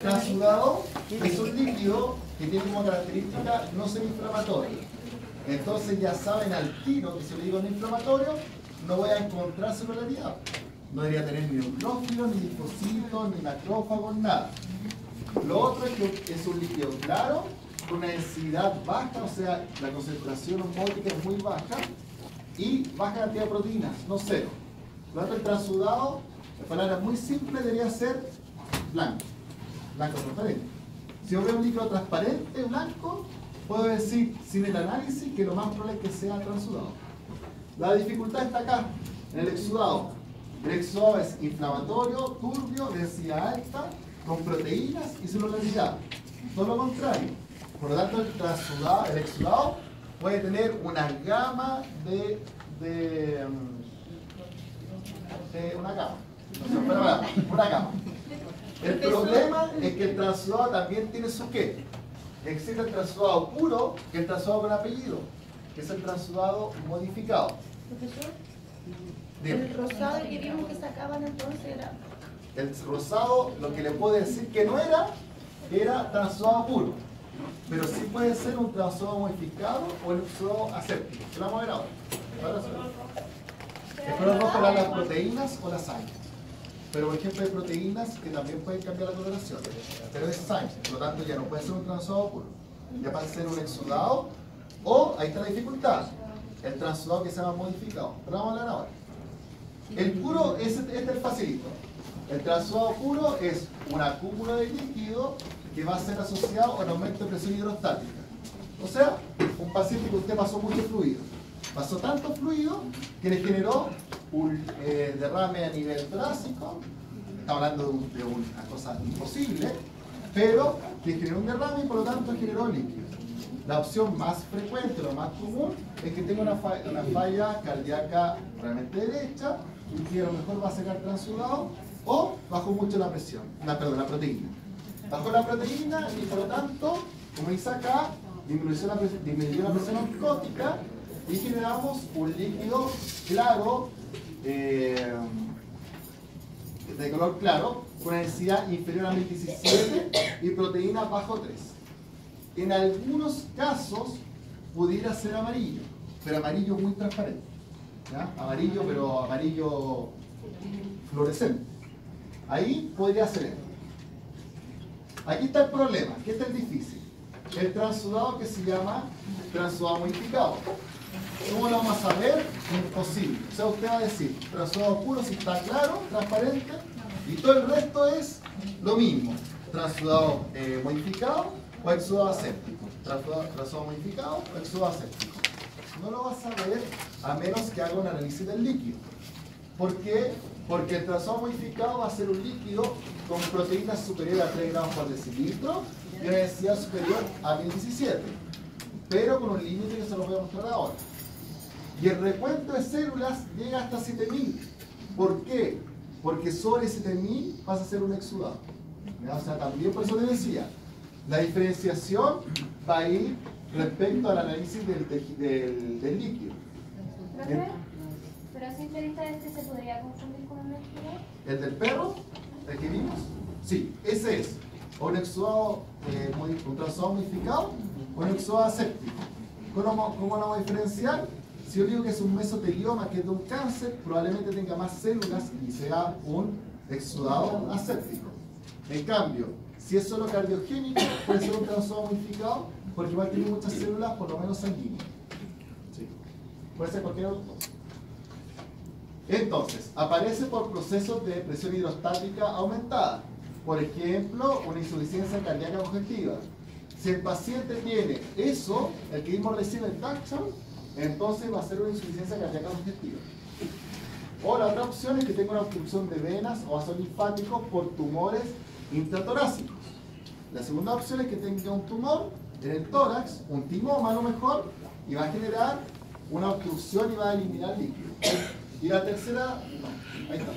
Transudado es un líquido que tiene como característica no ser inflamatorio. Entonces ya saben al tiro que si le digo no inflamatorio, no voy a encontrar celularidad. No debería tener ni neutrófilos, ni linfocitos, ni macrófagos, nada. Lo otro es que es un líquido claro, con una densidad baja, o sea, la concentración osmótica es muy baja, y baja cantidad de proteínas, no cero. Por lo tanto, el transudado, en palabras muy simples, debería ser blanco. Blanco transparente. Si yo veo un líquido transparente, blanco, puedo decir sin el análisis que lo más probable es que sea transudado. La dificultad está acá, en el exudado. El exudado es inflamatorio, turbio, densidad alta, con proteínas y celularidad. Todo lo contrario. Por lo tanto, el exudado puede tener una gama de una gama. Una gama. El problema es que el transudado también tiene su qué. Existe el transudado puro, que es el transudado con apellido, que es el transudado modificado. Profesor, Dime. el rosado que vimos que sacaban entonces era... El rosado, lo que le puedo decir que no era transudado puro. Pero sí puede ser un transudado modificado o el transudado aséptico. ¿Qué vamos a ver ahora? El color rojo era las proteínas o la sangre. Pero por ejemplo hay proteínas que también pueden cambiar la coloración. Pero es sangre, por lo tanto ya no puede ser un transudado puro. Ya pasa a ser un exudado o, ahí está la dificultad, el transudado que se llama modificado. Pero vamos a hablar ahora. El puro, este es el facilito. El transudado puro es un acúmulo de líquido que va a ser asociado a un aumento de presión hidrostática. O sea, un paciente que usted pasó mucho fluido. Pasó tanto fluido que le generó un derrame a nivel torácico. Estamos hablando de una cosa imposible, pero que generó un derrame y por lo tanto generó líquido. La opción más frecuente, lo más común, es que tenga una falla cardíaca realmente derecha y que a lo mejor va a sacar transudado o bajó mucho la presión, la proteína. Bajó la proteína y por lo tanto, como dice acá, disminuyó la presión osmótica y generamos un líquido claro, de color claro, con densidad inferior a 17 y proteína bajo 3. En algunos casos pudiera ser amarillo, pero amarillo muy transparente. ¿Ya? Amarillo, pero amarillo fluorescente. Ahí podría ser esto. Aquí está el problema, que este es difícil. El transudado que se llama transudado modificado. ¿Cómo lo vamos a saber? Imposible. O sea, usted va a decir transudado puro si está claro, transparente, y todo el resto es lo mismo. Transudado modificado o exudado aséptico. Transudado modificado o exudado aséptico. No lo vas a saber a menos que haga un análisis del líquido. ¿Por qué? Porque el transudado modificado va a ser un líquido con proteínas superiores a 3 gramos por decilitro y una densidad superior a 1017, pero con un límite que se lo voy a mostrar ahora. Y el recuento de células llega hasta 7000. ¿Por qué? Porque sobre 7000 pasa a ser un exudado. ¿Ya? O sea, también por eso te decía, la diferenciación va a ir respecto al análisis del líquido. Pero a simple vista se podría confundir con un exudado. ¿El del perro? ¿El que vimos? Sí, ese es. O un exudado, un transudado modificado o un exudado aséptico. ¿Cómo lo vamos a diferenciar? Si yo digo que es un mesotelioma, que es de un cáncer, probablemente tenga más células y sea un exudado aséptico. En cambio, si es solo cardiogénico, puede ser un transudado modificado, porque igual tiene muchas células, por lo menos sanguíneas. ¿Sí? Puede ser cualquier otro. Entonces, aparece por procesos de presión hidrostática aumentada. Por ejemplo, una insuficiencia cardíaca congestiva. Si el paciente tiene eso, el que vimos recién el Taxon, entonces va a ser una insuficiencia cardíaca congestiva. O la otra opción es que tenga una obstrucción de venas o vasos linfáticos por tumores intratorácicos. La segunda opción es que tenga un tumor en el tórax, un timoma a lo mejor, y va a generar una obstrucción y va a eliminar líquido. Y la tercera, no, ahí está.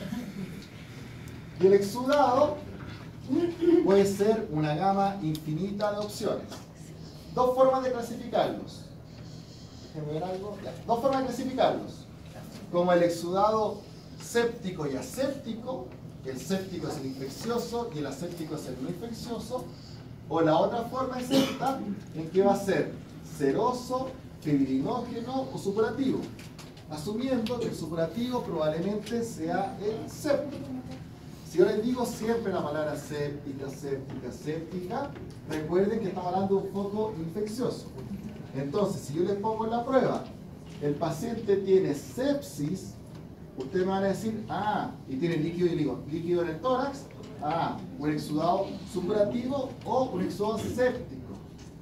Y el exudado puede ser una gama infinita de opciones. Dos formas de clasificarlos. Déjenme ver algo. Ya. Dos formas de clasificarlos. Como el exudado séptico y aséptico el séptico es el infeccioso y el aséptico es el no infeccioso. O la otra forma es esta, en que va a ser seroso, fibrinógeno o supurativo, asumiendo que el supurativo probablemente sea el séptico. Si yo les digo siempre la palabra séptica, séptica, séptica, recuerden que estamos hablando de un foco infeccioso. Entonces, si yo les pongo en la prueba, el paciente tiene sepsis, ustedes me van a decir, ah, y tiene líquido en el tórax, ah, un exudado supurativo o un exudado séptico.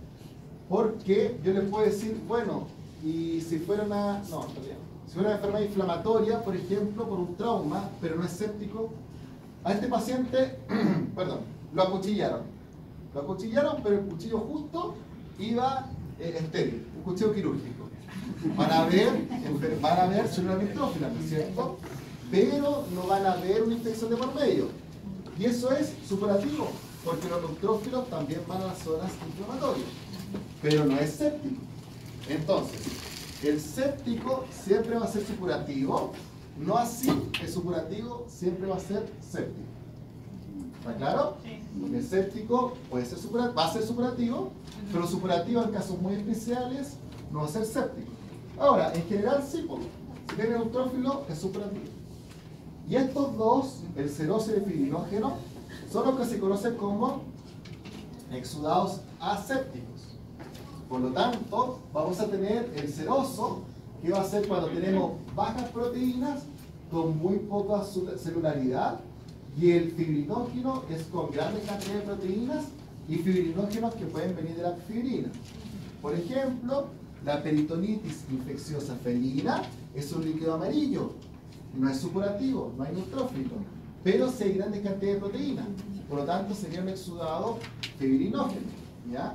Porque yo les puedo decir, bueno, y si fuera una, no, si fuera una enfermedad inflamatoria, por ejemplo, por un trauma, pero no es séptico, a este paciente, perdón, lo acuchillaron, pero el cuchillo justo iba estéril, un cuchillo quirúrgico. Van a ver células neutrófilas, ¿no es cierto? Pero no van a ver una infección de por medio. Y eso es supurativo, porque los neutrófilos también van a las zonas inflamatorias, pero no es séptico. Entonces, el séptico siempre va a ser supurativo, no así el supurativo siempre va a ser séptico. ¿Está claro? El séptico puede ser va a ser supurativo, pero supurativo en casos muy especiales no va a ser séptico. Ahora, en general sí, si tiene neutrófilo es supurativo. Y estos dos, el seroso y el fibrinógeno, son los que se conocen como exudados asépticos. Por lo tanto, vamos a tener el seroso, que va a ser cuando tenemos bajas proteínas con muy poca celularidad, y el fibrinógeno es con grandes cantidades de proteínas y fibrinógenos que pueden venir de la fibrina. Por ejemplo, la peritonitis infecciosa felina es un líquido amarillo, no es supurativo, no hay neutrófilo, pero sí hay grandes cantidades de proteínas, por lo tanto sería un exudado fibrinógeno, ¿ya?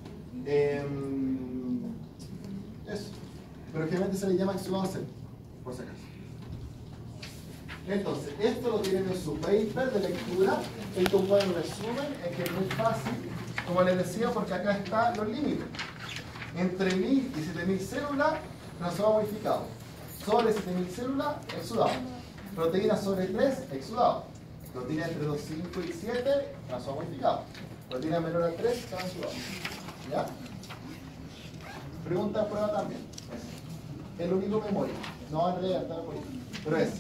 Eso, pero generalmente se le llama exudado séptico, por si acaso. Entonces, esto lo tienen en su paper de lectura. Esto es un buen resumen, es que es muy fácil, como les decía, porque acá están los límites. Entre 1000 y 7000 células, transformado modificado. Sobre 7000 células, exudado. Proteína sobre 3, exudado. Proteína entre 2, 5 y 7, transformado modificado. Proteína menor a 3, transudado. ¿Ya? Pregunta, prueba también. El único memoria. No van a leer, está memoria. Pero es.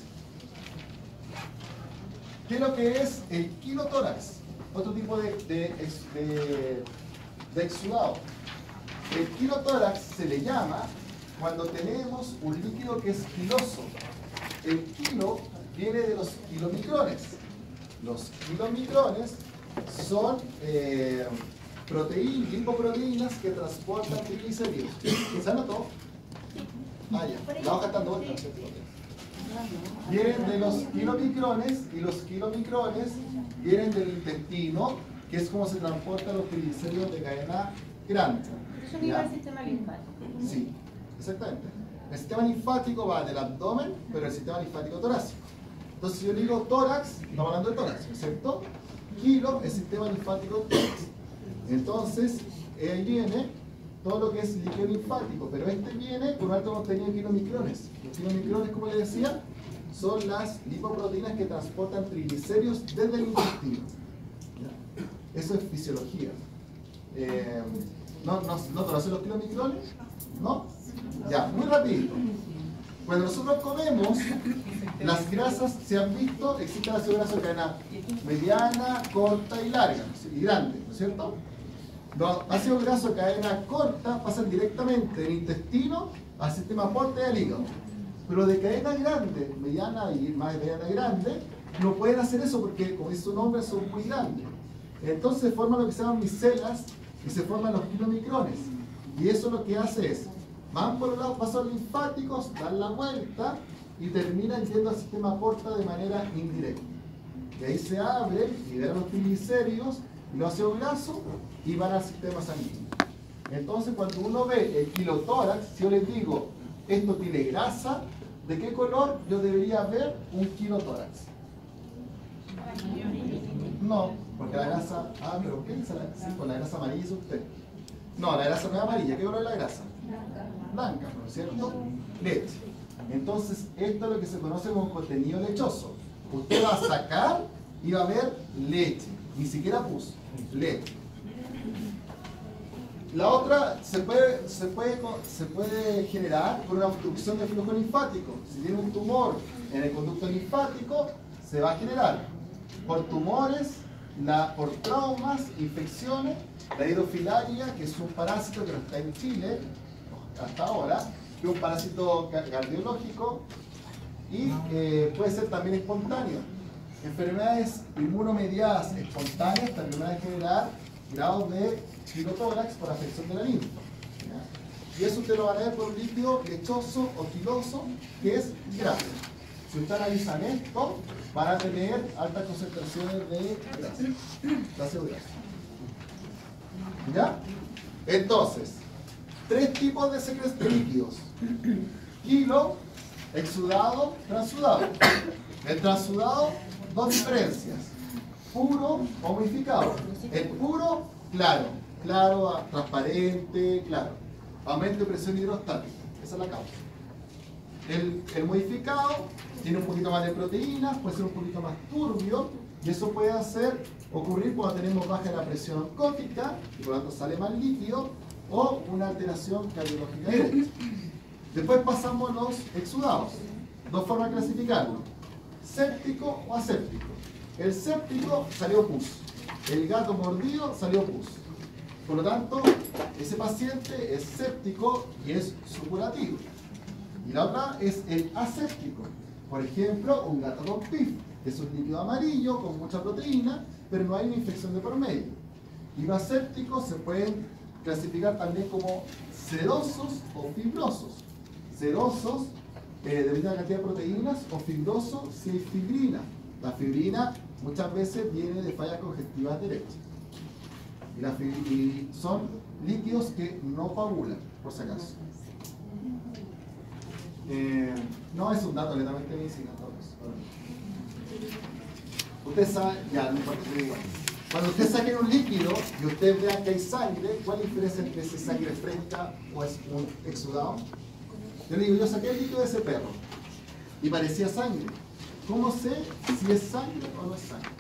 ¿Qué es lo que es el quilotórax? Otro tipo de exudado. El quilotórax se le llama cuando tenemos un líquido que es quiloso. El kilo viene de los kilomicrones. Los kilomicrones son lipoproteínas que transportan triglicéridos. ¿Se anotó? Ah, ya. La hoja está dando vueltas. Vienen de los kilomicrones, y los kilomicrones vienen del intestino, que es como se transportan los triglicéridos de cadena grande. Eso iba al sistema linfático. Sí, exactamente. El sistema linfático va del abdomen, pero el sistema linfático torácico. Entonces, si yo digo tórax, estamos hablando de tórax, ¿cierto? Kilo es sistema linfático tórax. Entonces, ahí viene todo lo que es líquido linfático, pero este viene con alto contenido de kilomicrones. Los kilomicrones, como les decía, son las lipoproteínas que transportan triglicéridos desde el intestino. ¿Ya? Eso es fisiología. ¿No conocen los kilomicrones? ¿No? Ya, muy rapidito. Cuando nosotros comemos, las grasas, se han visto, existen las grasas de cadena mediana, corta y larga, y grande, ¿no es cierto? Los ácidos grasos de cadena corta pasan directamente del intestino al sistema aporte del hígado. Pero de cadena grande, mediana y más mediana grande, no pueden hacer eso porque, como dice su nombre, son muy grandes. Entonces se forman lo que se llaman micelas y se forman los kilomicrones. Y eso lo que hace es, van por los vasos linfáticos, dan la vuelta y terminan yendo al sistema aporta de manera indirecta. Y ahí se abren, liberan los triglicéridos y los ácidos grasos y van al sistema sanguíneo. Entonces, cuando uno ve el kilotórax, si yo les digo, esto tiene grasa, ¿de qué color yo debería ver un kilotórax? No, porque la grasa... Ah, pero ¿qué dice la, sí, con la grasa amarilla es usted? No, la grasa no es amarilla. ¿Qué color es la grasa? Blanca, ¿no es cierto? Leche. Entonces, esto es lo que se conoce como contenido lechoso. Usted va a sacar y va a haber leche, ni siquiera pus, leche. La otra se puede generar por una obstrucción del flujo linfático. Si tiene un tumor en el conducto linfático, se va a generar por tumores, por traumas, infecciones, la hidrofilaria, que es un parásito que no está en Chile hasta ahora, que es un parásito cardiológico, y puede ser también espontáneo. Enfermedades inmunomediadas espontáneas también van a generar grados de pirotórax por afección de la linfa. ¿Ya? Y eso usted lo va a ver por un líquido lechoso o quiloso, que es grasa. Si usted analizan esto, van a tener altas concentraciones de grasa, de ácido graso. ¿Ya? Entonces, tres tipos de líquidos: quilo, exudado, transudado. El transudado, dos diferencias: puro o modificado. El puro, claro, transparente, claro. Aumento de presión hidrostática, esa es la causa. El modificado tiene un poquito más de proteínas, puede ser un poquito más turbio, y eso puede ocurrir cuando tenemos baja la presión oncótica, y por lo tanto sale más líquido, o una alteración cardiológica directa. Después pasamos los exudados. Dos formas de clasificarlo: séptico o aséptico. El séptico salió pus. El gato mordido salió pus. Por lo tanto, ese paciente es séptico y es supurativo. Y la otra es el aséptico. Por ejemplo, un gato con PIF, que es un líquido amarillo con mucha proteína, pero no hay una infección de por medio. Y los asépticos se pueden clasificar también como sedosos o fibrosos. Sedosos, debido a la cantidad de proteínas, o fibrosos si hay fibrina. La fibrina muchas veces viene de fallas congestivas derechas. Y son líquidos que no coagulan, por si acaso. No es un dato netamente medicina. Usted sabe, ya, no importa, cuando usted saque un líquido y usted vea que hay sangre, ¿cuál es la diferencia entre esa sangre fresca o es un exudado? Yo le digo, yo saqué el líquido de ese perro y parecía sangre. ¿Cómo sé si es sangre o no es sangre?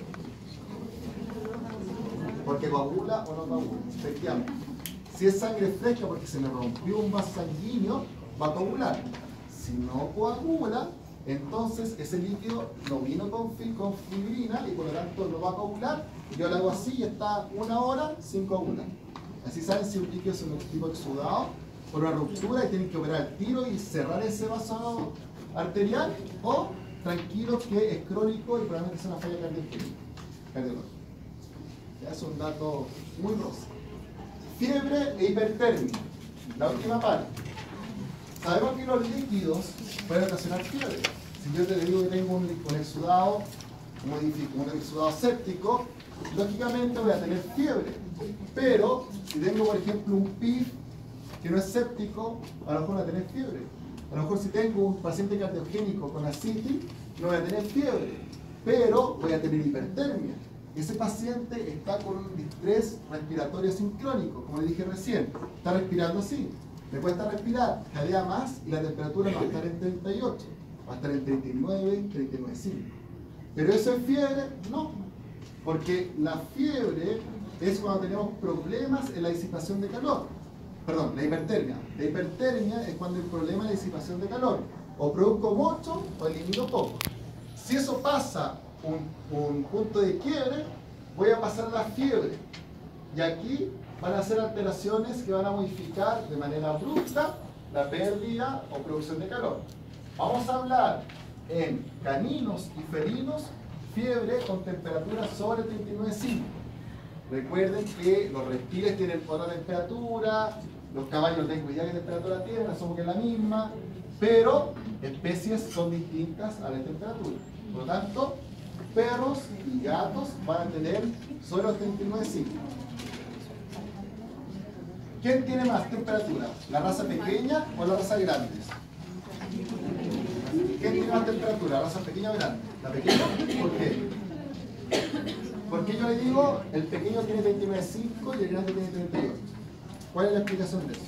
Porque coagula o no coagula, efectivamente. Si es sangre fresca porque se me rompió un vaso sanguíneo, va a coagular. Si no coagula, entonces ese líquido no vino con fibrina y por lo tanto no va a coagular. Yo lo hago así y está 1 hora sin coagular. Así saben si un líquido es un tipo exudado por una ruptura y tienen que operar el tiro y cerrar ese vaso arterial, o tranquilos que es crónico y probablemente sea una falla cardiológica. Ya es un dato muy rosa. Fiebre e hipertermia. La última parte. Sabemos que los líquidos pueden ocasionar fiebre. Si yo te digo que tengo un exudado, un exudado séptico, lógicamente voy a tener fiebre. Pero si tengo, por ejemplo, un PIF que no es séptico, a lo mejor voy a tener fiebre. A lo mejor si tengo un paciente cardiogénico con ascitis, no voy a tener fiebre, pero voy a tener hipertermia. Ese paciente está con un distrés respiratorio sincrónico, como le dije recién. Está respirando así. Le cuesta respirar, jadea más y la temperatura va a estar en 38, va a estar en 39, 39,5. ¿Pero eso es fiebre? No. Porque la fiebre es cuando tenemos problemas en la disipación de calor. Perdón, la hipertermia. La hipertermia es cuando hay problema en la disipación de calor. O produzco mucho o elimino poco. Si eso pasa un punto de quiebre, voy a pasar a la fiebre. Y aquí van a ser alteraciones que van a modificar de manera abrupta la pérdida o producción de calor. Vamos a hablar en caninos y felinos, fiebre con temperatura sobre 39,5. Recuerden que los reptiles tienen otra temperatura, los caballos no tengo idea qué temperatura tienen, asumo que es la misma, pero especies son distintas a la temperatura. Por lo tanto, perros y gatos van a tener sobre los 39,5. ¿Quién tiene más temperatura? ¿La raza pequeña o la raza grande? ¿Quién tiene más temperatura? ¿La raza pequeña o grande? ¿La pequeña? ¿Por qué? Porque yo le digo, el pequeño tiene 39,5 y el grande tiene 38. ¿Cuál es la explicación de eso?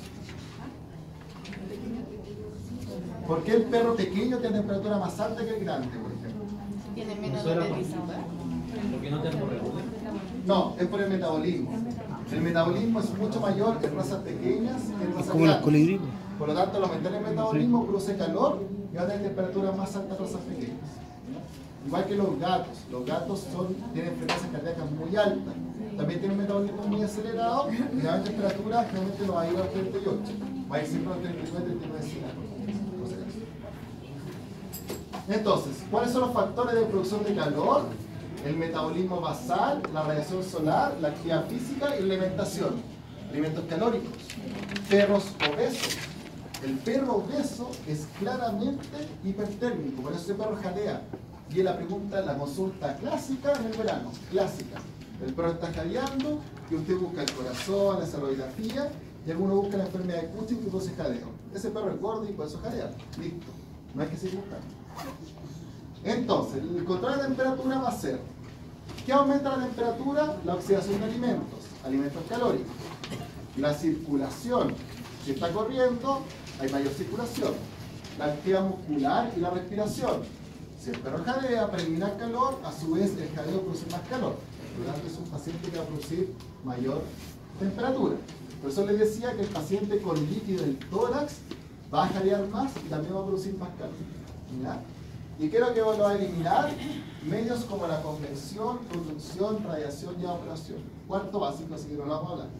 ¿Por qué el perro pequeño tiene temperatura más alta que el grande, por ejemplo? Tiene menos de 25. Porque no termorregula. No, es por el metabolismo. El metabolismo es mucho mayor en razas pequeñas que en razas Como los grandes. colibríes. Por lo tanto, al aumentar el metabolismo produce calor y va a tener temperaturas más altas en razas pequeñas. Igual que los gatos tienen frecuencias cardíacas muy altas, también tienen un metabolismo muy acelerado y la temperatura generalmente no va a ir a los 38, va a ir siempre a los 39, 39 grados. Entonces, ¿cuáles son los factores de producción de calor? El metabolismo basal, la radiación solar, la actividad física y la alimentación. Alimentos calóricos, perros obesos. El perro obeso es claramente hipertérmico, por eso ese perro jalea. Y es la consulta clásica en el verano, clásica. El perro está jadeando y usted busca el corazón, la salivografía, y alguno busca la enfermedad de Cushing que produce jadeo. Ese perro es gordo y por eso jadea. Listo. No hay que seguir buscando. Entonces, el control de temperatura va a ser, ¿qué aumenta la temperatura? La oxidación de alimentos calóricos. La circulación, si está corriendo, hay mayor circulación. La actividad muscular y la respiración. Si el perro jadea para eliminar calor, a su vez el jadeo produce más calor. Por lo tanto, es un paciente que va a producir mayor temperatura. Por eso les decía que el paciente con líquido del tórax va a jadear más y también va a producir más calor. ¿Ya? Y creo que lo va a eliminar medios como la convección, conducción, radiación y evaporación. Cuarto básico, así que no lo vamos a hablar.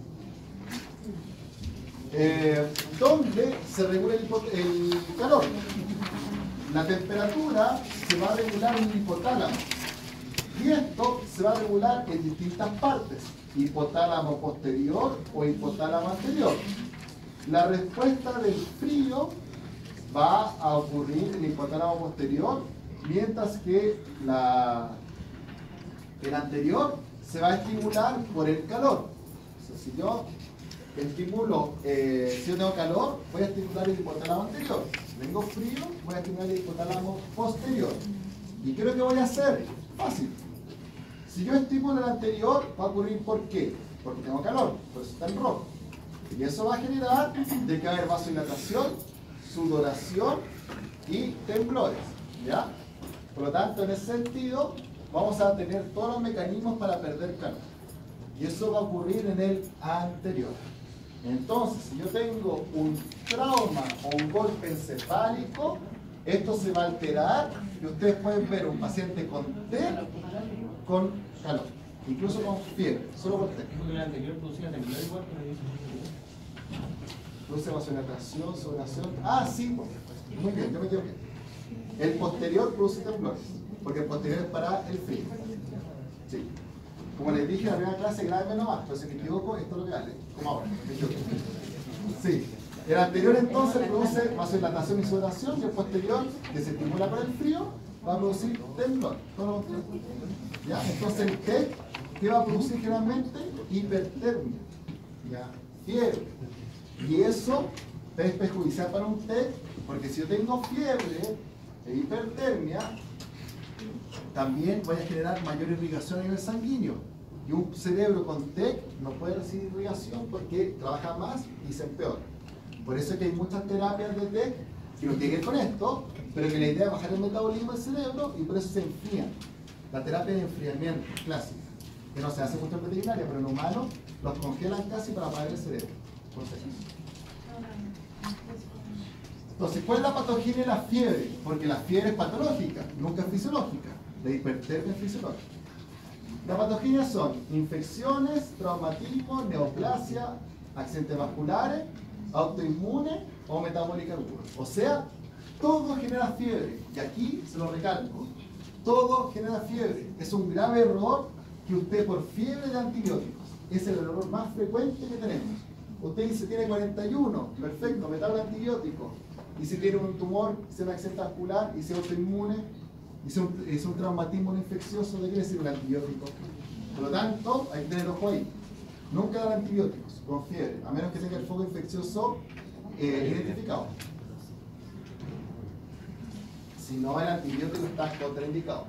¿Dónde se regula el calor? La temperatura se va a regular en el hipotálamo. Y esto se va a regular en distintas partes. Hipotálamo posterior o hipotálamo anterior. La respuesta del frío va a ocurrir en el hipotálamo posterior, mientras que el anterior se va a estimular por el calor. O sea, si yo si yo tengo calor, voy a estimular el hipotálamo anterior. Si tengo frío, voy a estimular el hipotálamo posterior. ¿Y qué es lo que voy a hacer? Fácil. Si yo estimulo el anterior, va a ocurrir ¿por qué? Porque tengo calor, por eso está en rojo. Y eso va a generar de que va a haber vasodilatación, sudoración y temblores. ¿Ya? Por lo tanto, en ese sentido, vamos a tener todos los mecanismos para perder calor. Y eso va a ocurrir en el anterior. Entonces, si yo tengo un trauma o un golpe encefálico, esto se va a alterar y ustedes pueden ver un paciente con T con calor, incluso con fiebre, solo por T. Porque el anterior producía temblor igual, Produce vasodilatación, sudoración. Ah, sí, muy bien, yo me equivoqué. El posterior produce temblores, porque el posterior es para el frío. Sí. Como les dije en la primera clase, grave menos más, pero si me equivoco, esto es lo que vale, como ahora, me equivoqué. Sí. El anterior entonces produce vasodilatación y sudoración, y el posterior, que se estimula por el frío, va a producir temblor. ¿Ya? Entonces el TEC, ¿qué va a producir generalmente? Hipertermia. ¿Ya? Fiebre. Y eso es perjudicial para un TEC, porque si yo tengo fiebre e hipertermia, también voy a generar mayor irrigación a nivel sanguíneo. Y un cerebro con TEC no puede recibir irrigación porque trabaja más y se empeora. Por eso es que hay muchas terapias de TEC que no tienen que ver con esto, pero que la idea es bajar el metabolismo del cerebro y por eso se enfrían. La terapia de enfriamiento clásica, que no se hace mucho en veterinaria, pero en humanos los congelan casi para apagar el cerebro. Entonces, ¿cuál es la patología de la fiebre? Porque la fiebre es patológica, nunca es fisiológica. La hipertermia es fisiológica. Las patologías son infecciones, traumatismo, neoplasia, accidentes vasculares, autoinmune o metabólica aguda. O sea, todo genera fiebre. Y aquí se lo recalco. Todo genera fiebre. Es un grave error que usted por fiebre de antibióticos. Es el error más frecuente que tenemos. Usted dice tiene 41, perfecto, me da un antibiótico. Y si tiene un tumor, si es un accidente vascular, y si es autoinmune, y si es un traumatismo infeccioso, ¿de qué le sirve el antibiótico? Por lo tanto, hay que tener ojo ahí. Nunca dar antibióticos con fiebre, a menos que tenga el foco infeccioso identificado. Si no, el antibiótico está contraindicado.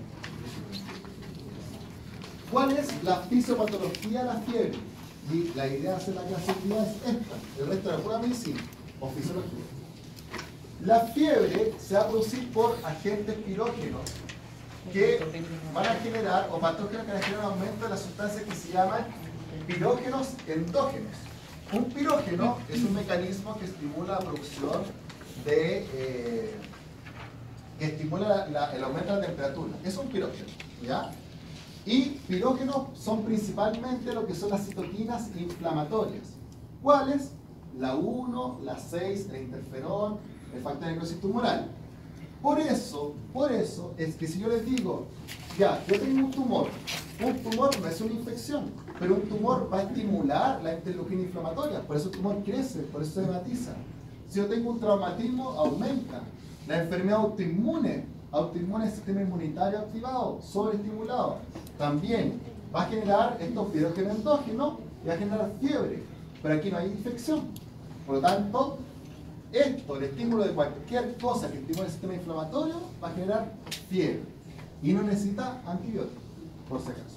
¿Cuál es la fisiopatología de la fiebre? Y la idea de hacer la clasificación es esta, el resto de la pura medicina o fisiología. La fiebre se va a producir por agentes pirógenos que van a generar, o patógenos que van a generar un aumento de las sustancias que se llaman pirógenos endógenos. Un pirógeno es un mecanismo que estimula la producción de... que estimula el aumento de la temperatura. Es un pirógeno, ¿ya? Y pirógenos son principalmente lo que son las citoquinas inflamatorias. ¿Cuáles? La 1, la 6, el interferón, el factor de necrosis tumoral. Por eso es que si yo les digo, ya, yo tengo un tumor no es una infección, pero un tumor va a estimular la interleuquina inflamatoria, por eso el tumor crece, por eso se hematiza. Si yo tengo un traumatismo, aumenta. La enfermedad autoinmune es el sistema inmunitario activado, sobreestimulado. También va a generar estos pirógenos endógenos y va a generar fiebre, pero aquí no hay infección. Por lo tanto, el estímulo de cualquier cosa que estimule el sistema inflamatorio va a generar fiebre y no necesita antibióticos, por si acaso.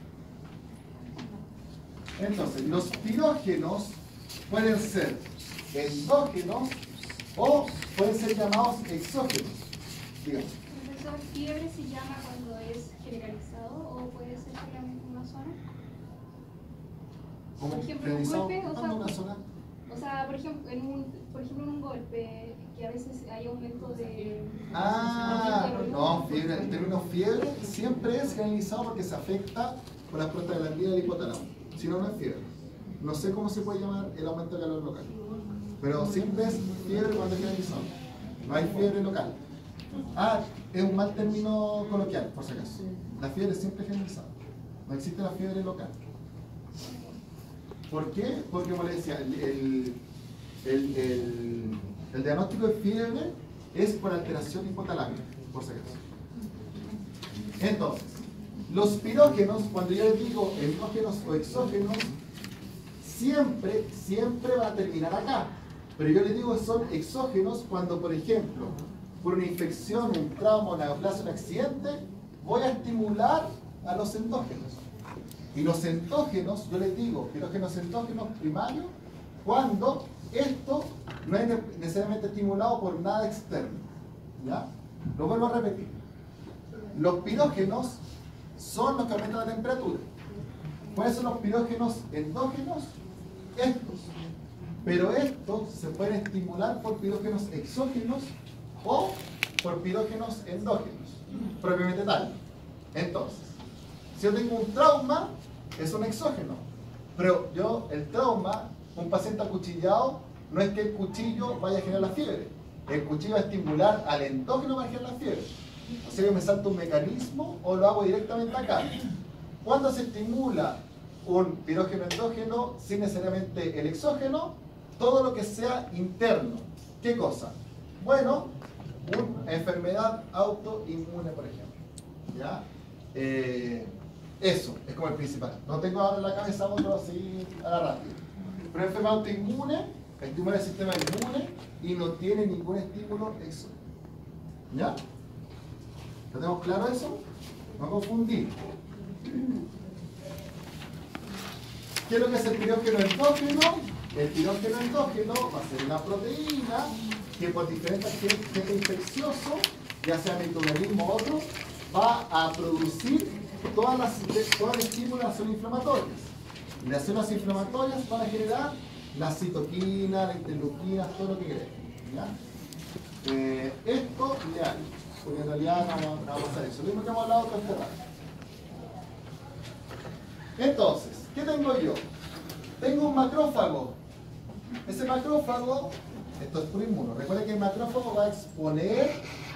Entonces, los pirógenos pueden ser endógenos o pueden ser llamados exógenos. Digamos. ¿Profesor, fiebre se llama cuando es generalizado o puede ser solamente en una zona? Como Por ejemplo, un generalizado, golpe, una zona. o sea, por ejemplo, en un golpe, que a veces hay aumento de... No, fiebre. El término fiebre siempre es generalizado porque se afecta por la prostaglandina del hipotálamo. Si no, no es fiebre. No sé cómo se puede llamar el aumento de calor local. Pero siempre es fiebre cuando es generalizado. No hay fiebre local. Es un mal término coloquial, por si acaso. La fiebre siempre es generalizada. No existe la fiebre local. ¿Por qué? Porque, como les decía, el diagnóstico de fiebre es por alteración hipotalámica, por si acaso. Entonces, los pirógenos, cuando yo les digo endógenos o exógenos, siempre van a terminar acá. Pero yo les digo que son exógenos cuando, por ejemplo, por una infección, un trauma, una neoplasia, un accidente, voy a estimular a los endógenos. Y los endógenos, yo les digo, pirógenos endógenos primarios, cuando esto no es necesariamente estimulado por nada externo. ¿Ya? Lo vuelvo a repetir. Los pirógenos son los que aumentan la temperatura. ¿Cuáles son los pirógenos endógenos? Estos. Pero estos se pueden estimular por pirógenos exógenos o por pirógenos endógenos, propiamente tal. Entonces, si yo tengo un trauma, es un exógeno. Pero el trauma, un paciente acuchillado, no es que el cuchillo vaya a generar la fiebre. El cuchillo va a estimular al endógeno para generar la fiebre. O sea, yo me salto un mecanismo o lo hago directamente acá. ¿Cuándo se estimula un pirógeno endógeno sin necesariamente el exógeno? Todo lo que sea interno. ¿Qué cosa? Bueno, una enfermedad autoinmune, por ejemplo. ¿Ya? Eso es como el principal. No tengo ahora en la cabeza otro así a la rápida. Pero enfermedad autoinmune, estimula el sistema inmune y no tiene ningún estímulo exógeno. ¿Ya? ¿Lo tenemos claro eso? No confundir. ¿Qué es lo que es el pirógeno endógeno? El pirógeno endógeno va a ser una proteína que por diferentes agentes infecciosos, ya sea microorganismo u otro, va a producir todo el estímulo de las células inflamatorias. Y las células inflamatorias van a generar la citoquina, la interleuquina, todo lo que queremos. ¿Ya? Esto ideal, porque en realidad no va a pasar eso. Lo mismo que hemos hablado todo este rato. Entonces, ¿qué tengo yo? Tengo un macrófago. Ese macrófago, esto es puro inmuno. Recuerden que el macrófago va a exponer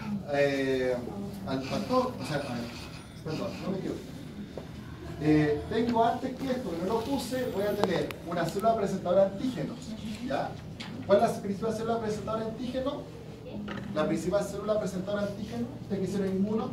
al factor, o sea, perdón, no me equivoco. Tengo antes que esto, que no lo puse, voy a tener una célula presentadora de antígenos. ¿Ya? ¿Cuál es la principal célula presentadora de antígenos? La principal célula presentadora de antígenos, ¿ustedes que hicieron inmuno?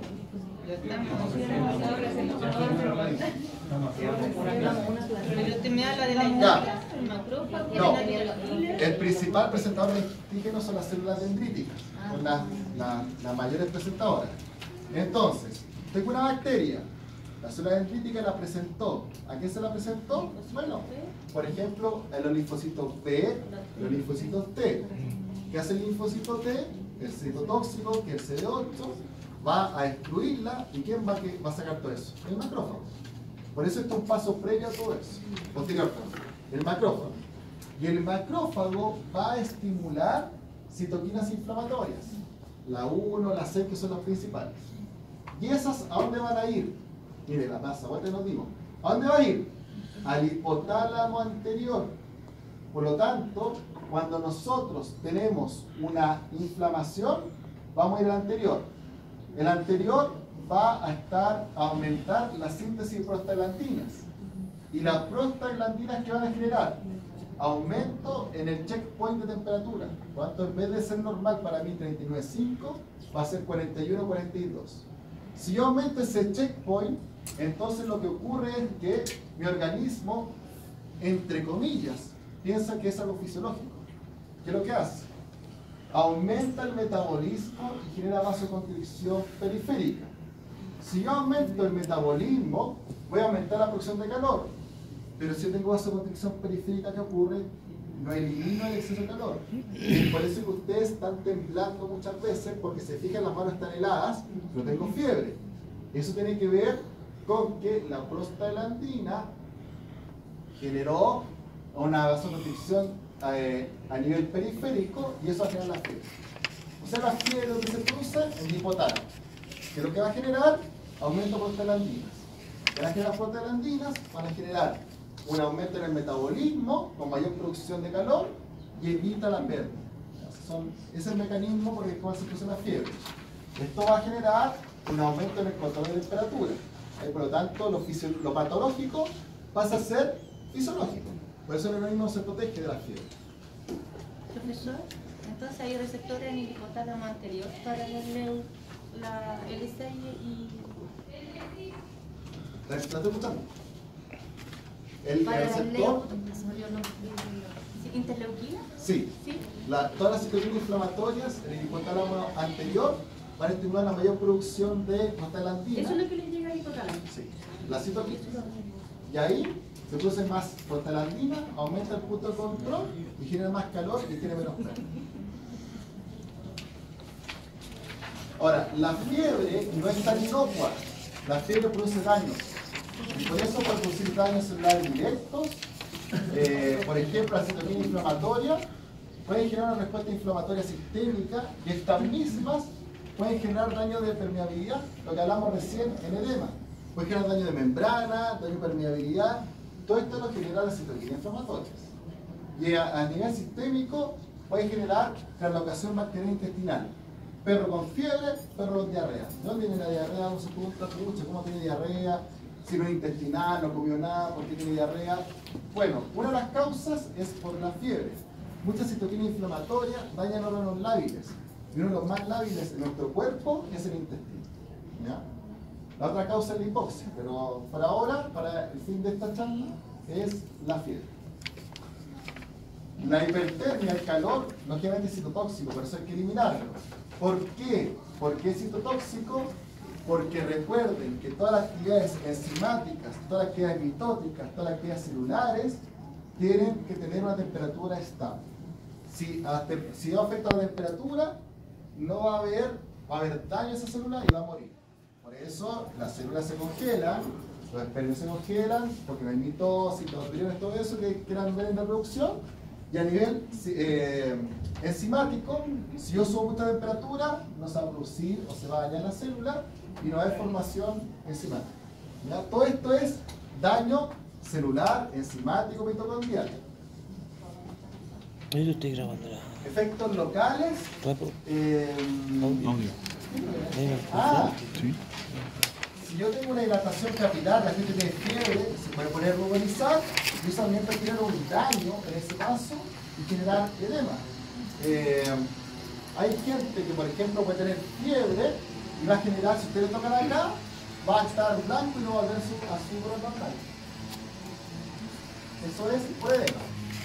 No, el principal presentador de antígenos son las células dendríticas, son las mayores presentadoras. Entonces, tengo una bacteria, la célula dendrítica la presentó. ¿A quién se la presentó? Bueno, por ejemplo, a los linfocitos B, los linfocitos T. ¿Qué hace el linfocito T? El citotóxico, que es el CD8, va a destruirla, ¿y quién va a sacar todo eso? El macrófago. Por eso esto es un paso previo a todo eso. Posterior, el macrófago. Y el macrófago va a estimular citoquinas inflamatorias. La 1, la 6, que son las principales. ¿Y esas a dónde van a ir? Mire, la masa, ahorita nos dimos. ¿A dónde va a ir? Al hipotálamo anterior. Por lo tanto, cuando nosotros tenemos una inflamación, vamos a ir al anterior. El anterior va a aumentar la síntesis de prostaglandinas. Y las prostaglandinas, ¿qué van a generar? Aumento en el checkpoint de temperatura. ¿Cuánto? En vez de ser normal para mí 39.5, va a ser 41.42. Si yo aumento ese checkpoint, entonces lo que ocurre es que mi organismo, entre comillas, piensa que es algo fisiológico. ¿Qué es lo que hace? Aumenta el metabolismo y genera vasoconstricción periférica. Si yo aumento el metabolismo, voy a aumentar la producción de calor. Pero si yo tengo vasoconstricción periférica, ¿qué ocurre? No elimino el exceso de calor. Y por eso que ustedes están temblando muchas veces, porque se fijan, las manos están heladas, pero tengo fiebre. Eso tiene que ver con que la prostaglandina generó una vasoconstricción a nivel periférico y eso va a generar la fiebre. O sea, la fiebre donde se produce en el hipotálamo, que lo que va a generar aumento de prostaglandinas. Y las prostaglandinas van a generar un aumento en el metabolismo con mayor producción de calor y evita la pérdida. Ese es el mecanismo por el cual se produce la fiebre. Esto va a generar un aumento en el control de temperatura. Por lo tanto, lo patológico pasa a ser fisiológico. Por eso el organismo se protege de la fiebre. Profesor, entonces hay receptores en el hipotálamo anterior para el LCI y... ¿La estoy escuchando? El para receptor... ¿Interleuquina? Sí. ¿Sí? Todas las citoquinas inflamatorias en el hipotálamo anterior van a estimular la mayor producción de prostaglandina. Eso es lo que le llega al hipotálamo. Sí, la citoquina. Y ahí se produce más prostaglandina, aumenta el punto de control y genera más calor y tiene menos pérdida. Ahora, la fiebre no es tan inocua. La fiebre produce daños. Y por eso puede producir daños celulares directos. Por ejemplo, la citoquina inflamatoria puede generar una respuesta inflamatoria sistémica y estas mismas pueden generar daño de permeabilidad, lo que hablamos recién en edema. Puede generar daño de membrana, daño de permeabilidad. Todo esto lo genera las citoquinas inflamatorias. Y a nivel sistémico puede generar translocación bacteriana intestinal. Perro con fiebre, perro con diarrea. ¿De dónde viene la diarrea? No se pregunta, ¿cómo tiene diarrea? Si no es intestinal, no comió nada, ¿por qué tiene diarrea? Bueno, una de las causas es por la fiebre. Muchas citoquinas inflamatorias dañan órganos lábiles. Y uno de los más lábiles en nuestro cuerpo es el intestino. ¿Ya? La otra causa es la hipoxia, pero por ahora, para el fin de esta charla, es la fiebre. La hipertermia, el calor, lógicamente es citotóxico, por eso hay que eliminarlo. ¿Por qué? ¿Por qué es citotóxico? Porque recuerden que todas las actividades enzimáticas, todas las actividades mitóticas, todas las actividades celulares tienen que tener una temperatura estable. Si afecta la temperatura, no va a haber daño a esa célula y va a morir. Por eso las células se congelan, los espermios se congelan, porque no hay mitosis, los embriones, todo eso que quieran ver en la reproducción. Y a nivel enzimático, si yo subo mucha temperatura, no se va a producir o se va a dañar la célula y no va a haber formación enzimática. ¿Ya? Todo esto es daño celular, enzimático, mitocondrial. Yo estoy grabando la... Efectos locales. Audio. Sí. Si yo tengo una dilatación capilar, la gente tiene fiebre, se puede poner ruborizar y eso también puede generar un daño en ese vaso y generar edema. Hay gente que, por ejemplo, puede tener fiebre y va a generar, si ustedes tocan acá, va a estar blanco y no va a volver a su color normal. Eso es por edema.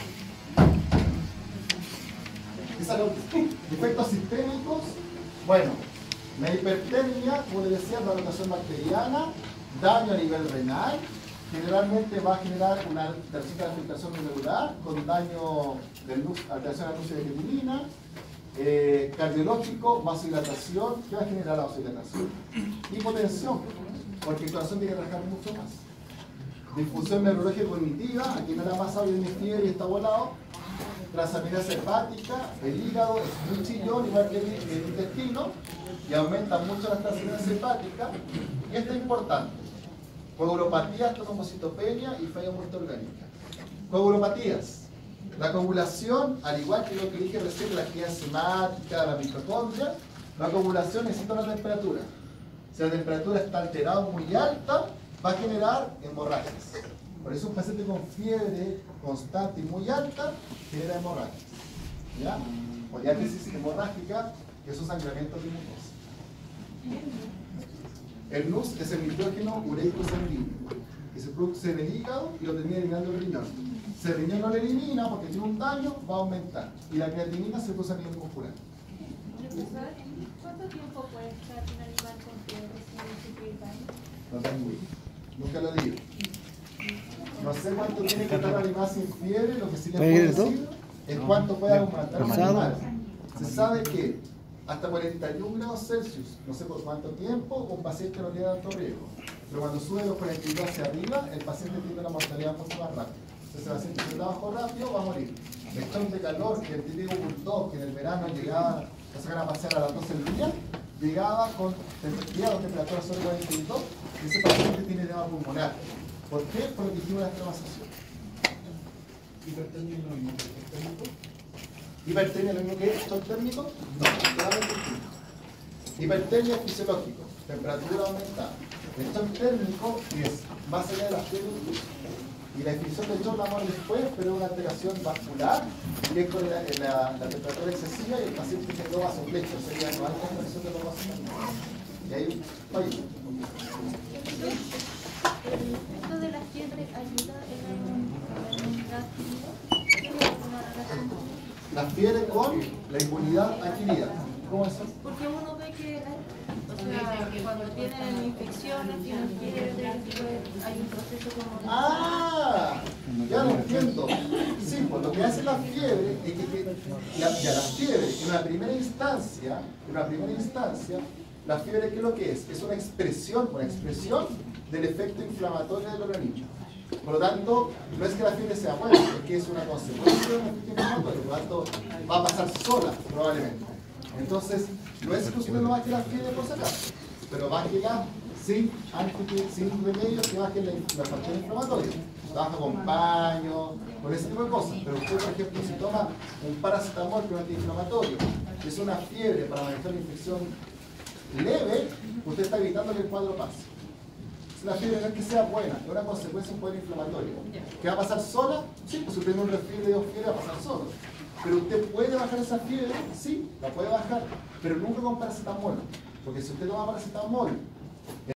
Efectos sistémicos, bueno, la hipertermia, como les decía, la rotación bacteriana, daño a nivel renal, generalmente va a generar una alteración de la filtración glomerular con daño de alteración del anuncio de creatinina, Cardiológico, vasodilatación. ¿Qué va a generar la vasodilatación? Hipotensión, porque el corazón tiene que trabajar mucho más. Disfunción neurológica cognitiva, aquí no la pasa bien de fiebre y está volado. Transaminasa hepática, el hígado es muy chillón, igual que el intestino, y aumenta mucho las transaminasa hepáticas. Y esto es importante: coagulopatía, trombocitopenia y falla multiorgánica. Coagulopatías. La coagulación, al igual que lo que dije recién, la actividad enzimática, la mitocondria, la coagulación necesita una temperatura. Si la temperatura está alterada o muy alta, va a generar hemorragias. Por eso un paciente con fiebre constante y muy alta genera hemorragias. ¿Ya? O diátesis hemorrágica, que es un sangramiento de mucosa. El NUS es el nitrógeno ureico sanguíneo, que se produce en el hígado y lo termina eliminando el riñón. Si el riñón no lo elimina porque tiene un daño, va a aumentar. Y la creatinina se produce a nivel muscular. Profesor, ¿cuánto tiempo puede estar un animal con fiebre sin sufrir daño? No tengo idea. Nunca lo digo. No sé cuánto tiene que estar el animal sin fiebre, lo que sí les puedo decir es cuánto puede aumentar un animal. Se sabe que hasta 41 grados Celsius, no sé por cuánto tiempo, un paciente no tiene tanto riesgo. Pero cuando sube los 42 hacia arriba, el paciente tiene una mortalidad mucho más rápida. Entonces el paciente que trabaja rápido va a morir. El shock de calor, que el típico bulldog, que en el verano llegaba, lo sacan a pasear a las 12 del día, llegaba con temperatura sobre 42, y ese paciente tiene edema pulmonar. ¿Por qué? Por lo que dijimos en la extremasación. ¿Hipertermia es lo mismo que shock térmico? ¿Hipertermia es lo mismo que shock térmico? No, claramente distinto. Hipertermia es fisiológico, temperatura aumentada. El shock térmico es más allá de la fiebre incluso. Y la definición del shock la vamos a ver después, pero es una alteración vascular y es con la temperatura excesiva y el paciente generó vasoplexia, o sea, no hay contracción de los vasos. Y ahí fallo. Esto de la fiebre ayuda en la actividad. ¿Tiene alguna relación? La fiebre con la inmunidad adquirida. ¿Cómo es eso? Porque uno ve que, o sea, cuando tienen infecciones, tienen fiebre, después hay un proceso como... ¡Ah! Ya lo entiendo. Sí, pues lo que hace la fiebre es que la fiebre, en una primera instancia, la fiebre, ¿qué es lo que es? Es una expresión del efecto inflamatorio del organismo. Por lo tanto, no es que la fiebre sea buena, es que es una consecuencia de un efecto inflamatorio, por lo tanto, va a pasar sola, probablemente. Entonces, no es que usted no baje la fiebre por si acaso, pero bájela sin remedios que bajen la factor inflamatoria. Trabaja con paño, con ese tipo de cosas. Pero usted, por ejemplo, si toma un paracetamol, que es un antiinflamatorio, que es una fiebre para manejar una infección leve, usted está evitando que el cuadro pase. La fiebre no es que sea buena, es una consecuencia de un cuadro inflamatorio. ¿Que va a pasar sola? Sí, pues si usted tiene un resfriado de 2 fiebres, va a pasar solo. Pero usted puede bajar esa fiebre, sí, la puede bajar, pero nunca con paracetamol. Porque si usted toma paracetamol